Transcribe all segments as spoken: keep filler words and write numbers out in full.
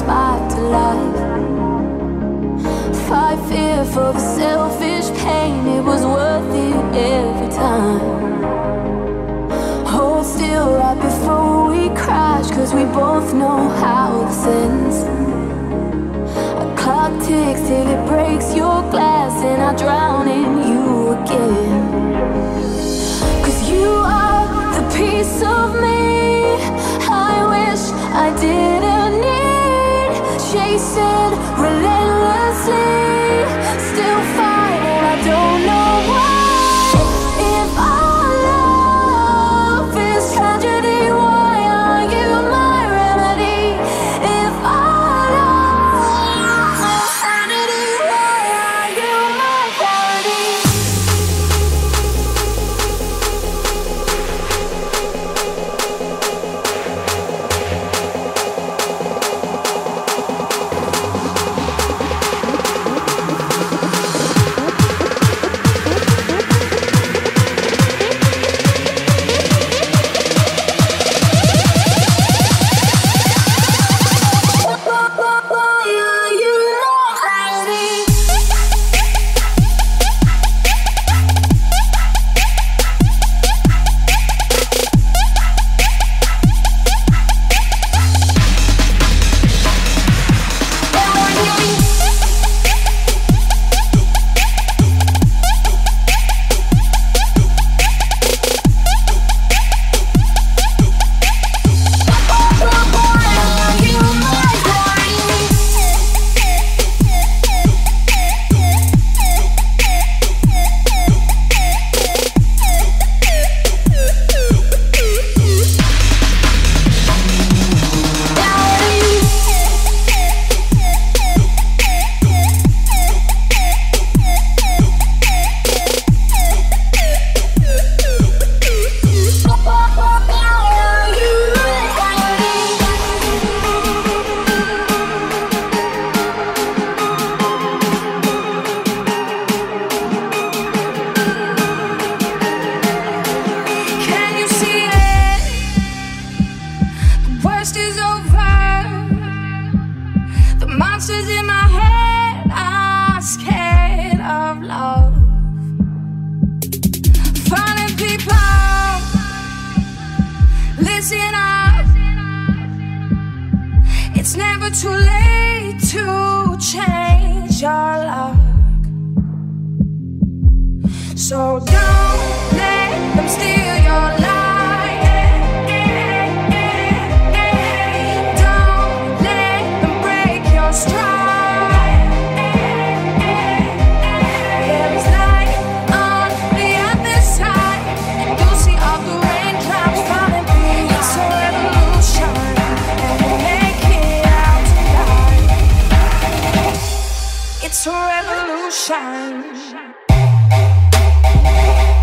back to life. Fight fear for the selfish pain, it was worth it every time. Hold still right before we crash, cause we both know how this ends. A clock ticks till it breaks your glass, and I drown in you again. Cause you are the piece of me I wish I didn't need. Chasing relentlessly, still fighting, I don't know why. If our love is tragedy, why are you my remedy? If our love is sanity, why are you my parody? It's never too late to change your luck. So don't let them steal your life. Don't let them break your stride. There is light on the other side, and you'll see all the raindrops falling through. It's a revolution, and we'll make it out tonight. It's a revolution.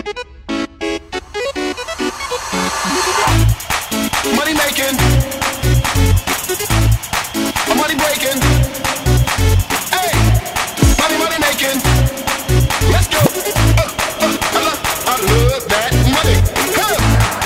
Money making, money breaking. Hey, money, money making. Let's go. Uh, uh, I love, I love that money. Huh.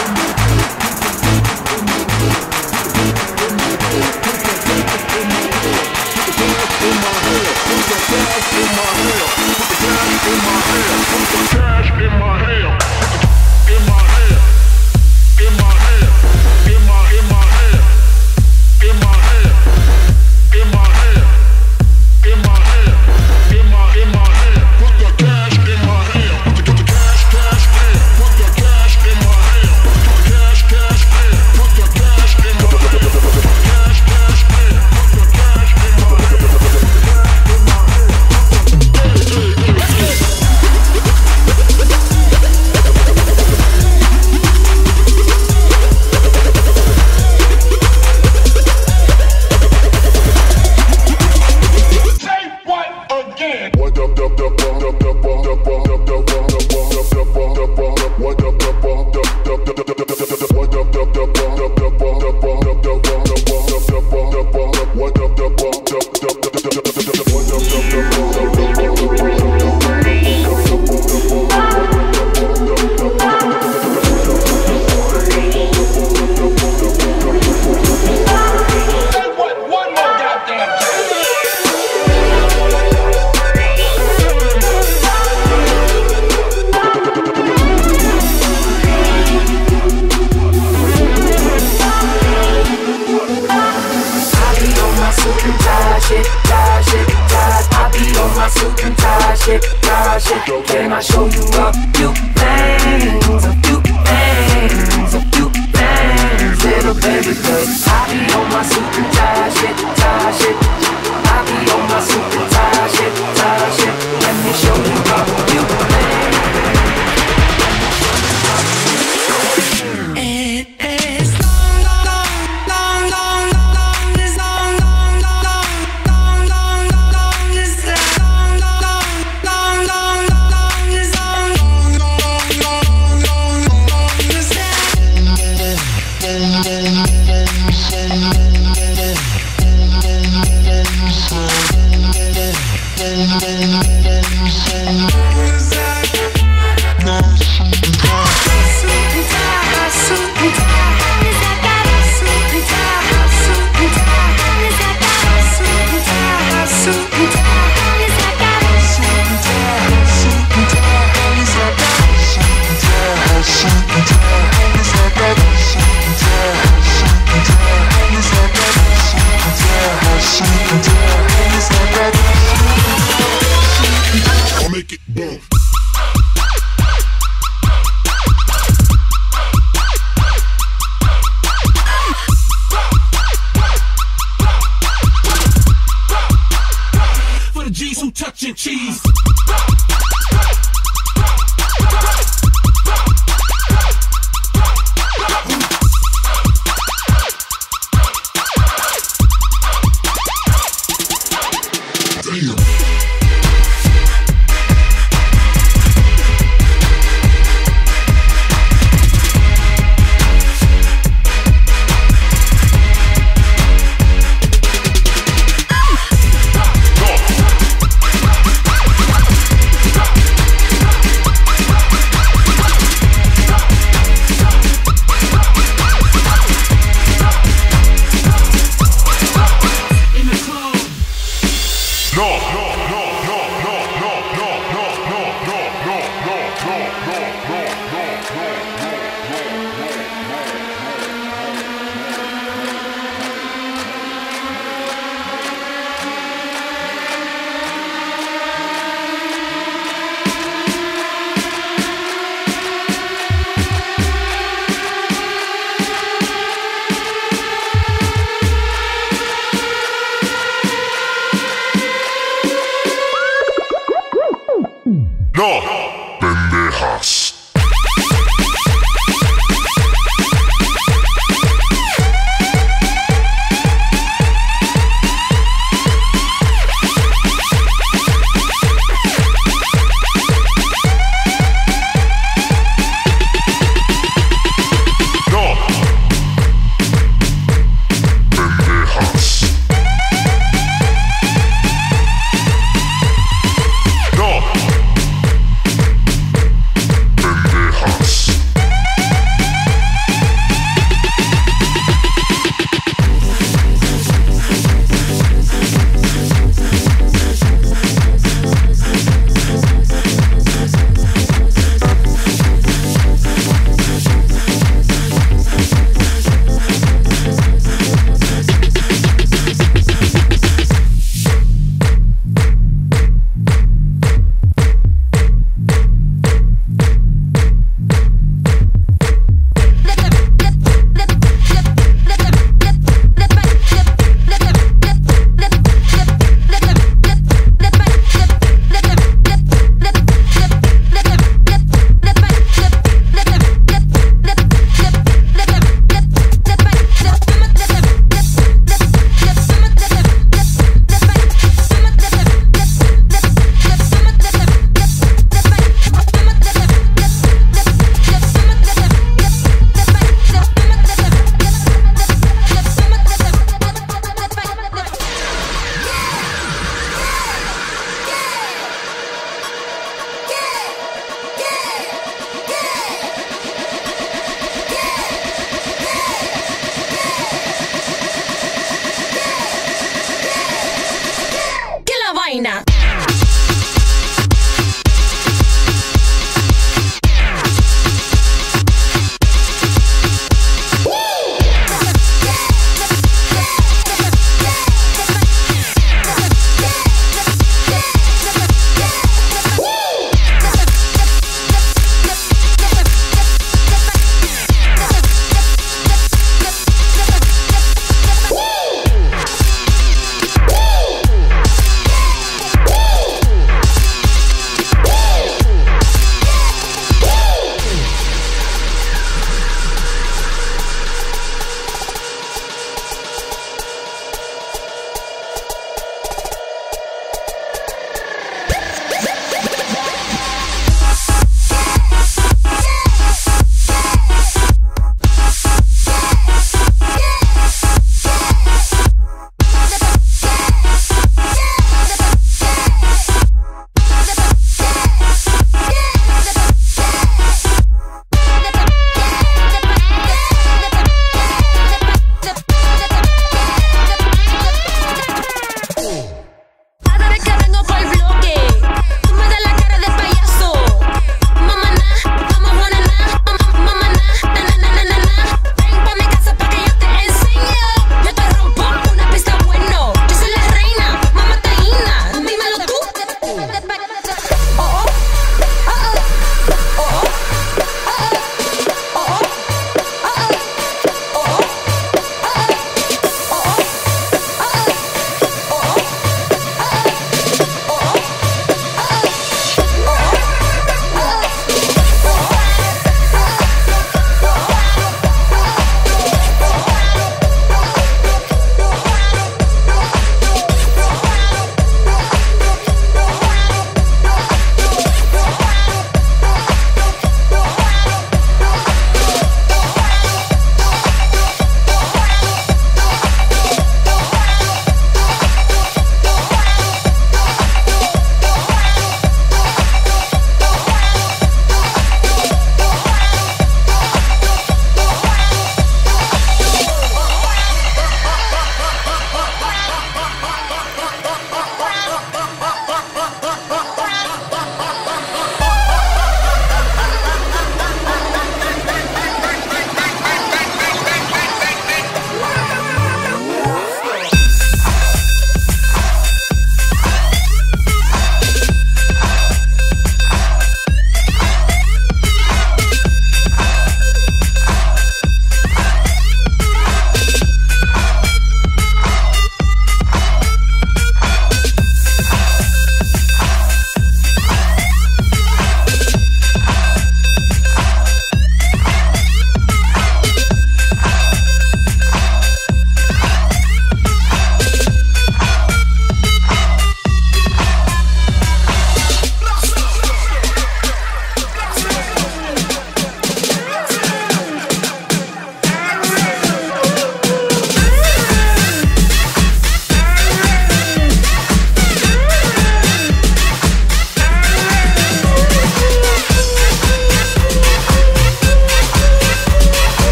Cash in my hand. In my hand. In my hand. In my in my hand. In my hand. In my hand. In my hand. In my in my hand. Put the cash in my hand. Put the cash cash in. Put the cash in my hand. Put the cash cash in. Put the cash in my hand. Put the cash cash in. Put the cash in my hand. Put the cash in my hand. Can I show you a few things, a few things, a few things, little baby, cause I be on my suit and tie shit, tie shit. I be on my suit and tie shit, tie shit. Let me show you a few things. It is long, long, long, long, long, this long, long, long, long, long, long, this long, long, long, long, long, long, this long.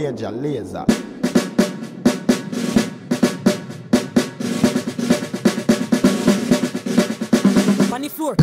major laser. On the floor.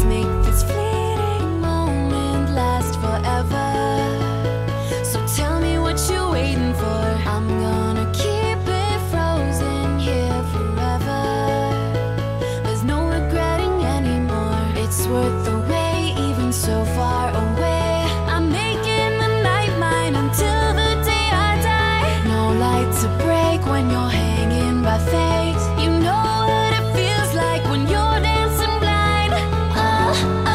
make this fleeting moment last forever. So tell me what you're waiting for. I'm gonna keep it frozen here forever. There's no regretting anymore. It's worth the wait, even so far away. I'm making the night mine until the day I die. No light to break when you're hanging by fate. You know what it feels like when you're dancing blind. Oh,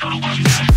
Show one day.